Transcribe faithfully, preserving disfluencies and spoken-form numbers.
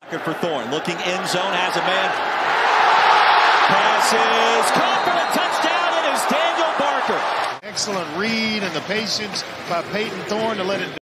Good for Thorne, looking end zone, has a man. Passes, caught for a touchdown, it is Daniel Barker. Excellent read and the patience by Peyton Thorne to let it